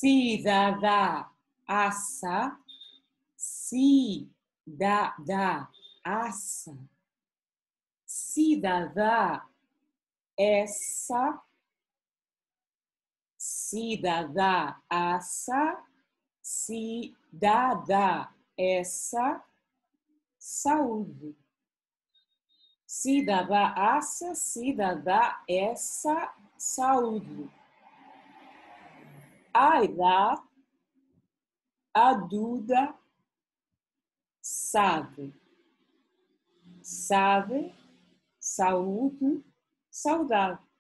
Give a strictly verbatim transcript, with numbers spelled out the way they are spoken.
cidadã, assa, cidadã, assa, cidadã, essa, cidadã, assa, cidadã, essa, saúde. Cidadã, assa, cidadã, essa, saúde. A idade, a dúvida, sabe. Sabe, saúde, saudade.